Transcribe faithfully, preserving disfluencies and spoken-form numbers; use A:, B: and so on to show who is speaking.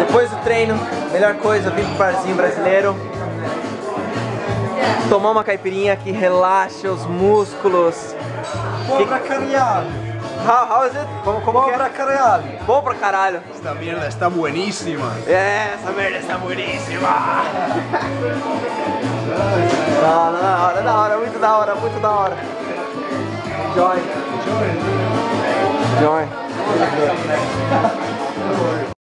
A: Depois do treino, melhor coisa, vir pro barzinho brasileiro. Tomar uma caipirinha que relaxa os músculos.
B: Bom pra caralho.
A: How, how is it? Como, como
B: Bom
A: que é?
B: pra caralho.
A: Bom pra caralho.
B: Esta merda está bueníssima.
A: É, essa merda está bueníssima. Não, não, da hora, da hora, muito da hora, muito da hora. Joy. Joy. Joy.